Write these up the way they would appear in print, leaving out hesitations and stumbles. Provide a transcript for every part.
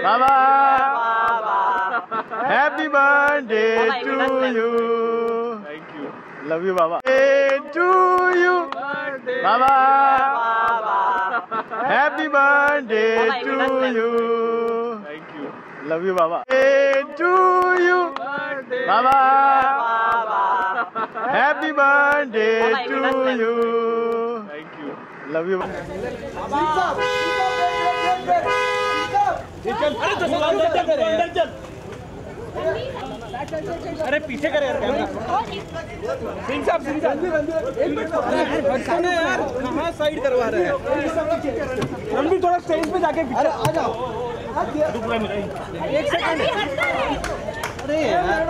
Baba happy birthday to you. Thank you, love you बाबा। To you बाबा happy birthday to you. Thank you, love you बाबा। To you बाबा happy birthday to you. Thank you, love you बाबा। अरे पीछे करे यार camera. Singh साहब यार कहाँ साइड करवा रहे हैं। रणबीर थोड़ा स्टेज पे जाके अरे आ जाओ। एक सेकंड। अरे यार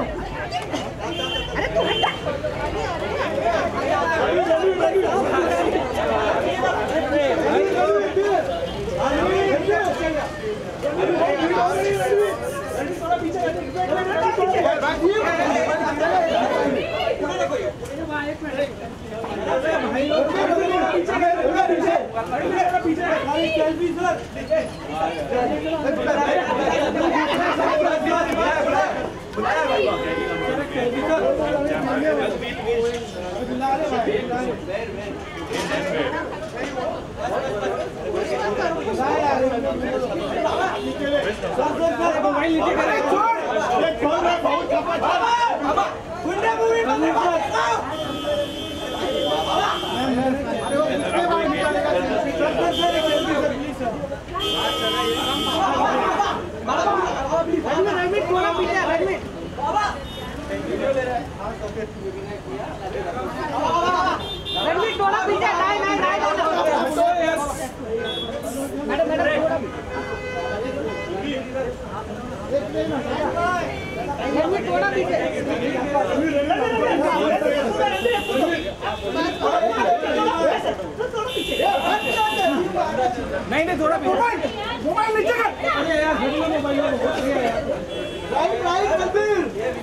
नहीं थोड़ा मोबाइल नीचे कर। अरे यार मोबाइल राइट कबीर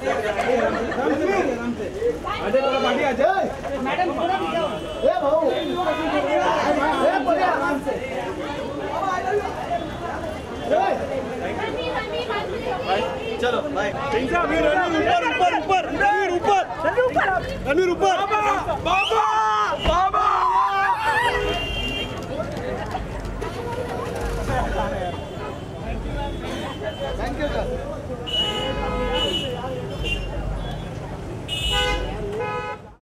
अरे थोड़ा पार्टी आ जाए मैडम थोड़ा भी जाओ। ए भाऊ ए बोले आराम से। चलो भाई ऊपर ऊपर ऊपर ऊपर ऊपर ऊपर ऊपर